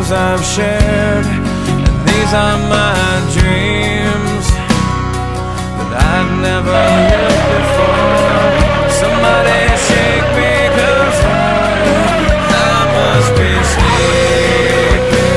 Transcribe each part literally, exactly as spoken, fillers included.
dreams I've shared, and these are my dreams that I've never lived before. Somebody shake me, 'cause I, I must be sleeping.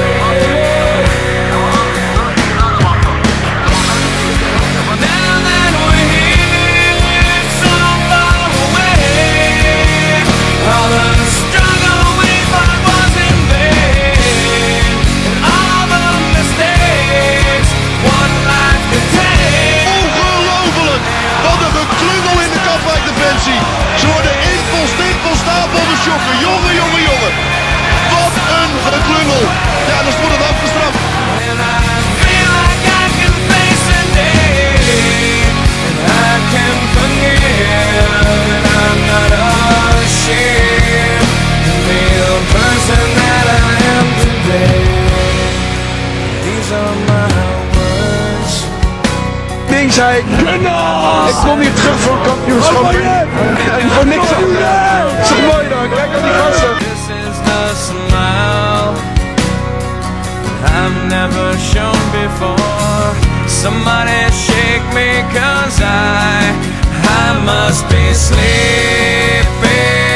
Now that we're here, so far away, all the struggle we thought was in vain, and all the mistakes one life could take. Ongelooflijk! Wat een geklungel in de Katwijk-defensie. Ze worden impel, stimpel, stapel de shoppen. Jongen, jongen, jongen. Wat een geklungel. Ja, dus wordt het afgestraft. And I feel like I can face a day, and I can forgive, and I'm not ashamed to be the person that I am today. These are my words. Ding zei, ik kom hier terug voor een kampioenschap en voor niks aan. Is toch mooi dan, kijk naar die gasten. This is the smile I've never shown before. Somebody shake me, 'cause I, I must be sleeping.